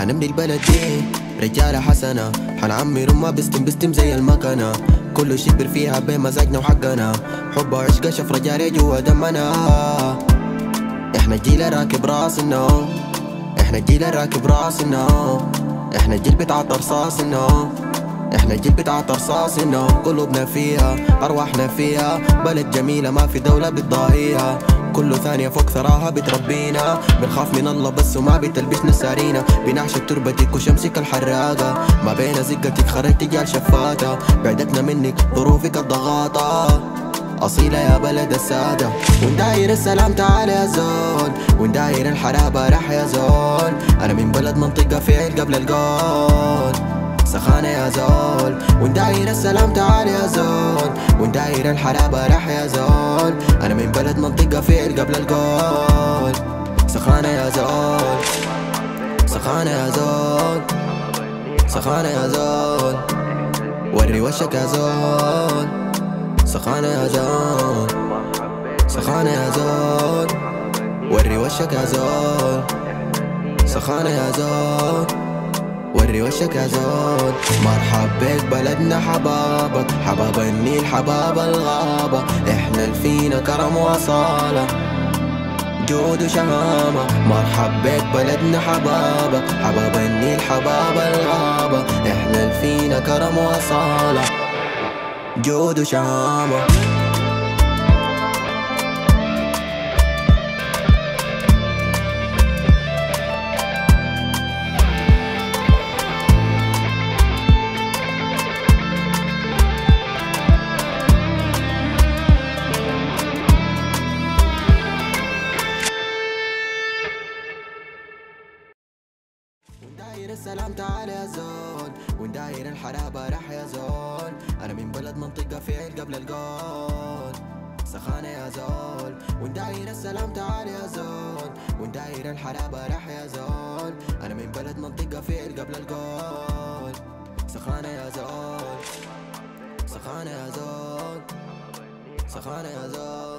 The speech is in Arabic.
حنملي البلد دي رجالة حسنة، حنعمر وما بستم زي المكنة. كل شي كبر فيها بمزاجنا وحقنا، حب وعشق شفرة جاري جوا دمنا. احنا الجيل راكب راسنا، احنا الجيل راكب راسنا، احنا الجيل بتاع رصاصنا، احنا الجيل بتاع رصاصنا. قلوبنا فيها ارواحنا فيها، بلد جميلة ما في دولة بتضاهيها. كل ثانية فوق ثراها بتربينا، بنخاف من الله بس وما بتلبسنا سارينا. بنعشق تربتك وشمسك الحراقة، ما بين زقتك خرجت جال شفاتة. بعدتنا منك ظروفك الضغاطة، أصيلة يا بلد السادة. ونداير السلام تعال يا زول، ونداير الحرابة رح يا زول. أنا من بلد منطقة فعل قبل القول، سخانة يا زول. ونداير السلام تعال يا زول، ونداير الحرابة رح يا زول. أنا من بلد منطقة فعل قبل القول، سخانة يا زول، سخانة يا زول، سخانة يا زول. وري وشك يا زول، سخانة يا زول، سخانة يا زول. وري وشك يا زول، سخانة يا زول. وري وشك يا زول. مرحب بك بلدنا حبابك، حباب النيل حباب الغابة. احنا الفينا كرم وصالة، جود وشهامة. مرحب بك بلدنا حبابك، حباب النيل حباب الغابة. احنا الفينا كرم وصالة، جود وشهامة. ونداير السلام تعال يا زول، ونداير الحرابة رح يا زول. أنا من بلد منطقة فعل قبل القول، سخانة يا زول. ونداير السلام تعال يا زول، ونداير الحرابة رح يا زول. أنا من بلد منطقة فعل قبل القول، سخانة يا زول، سخانة يا زول، سخانة يا زول.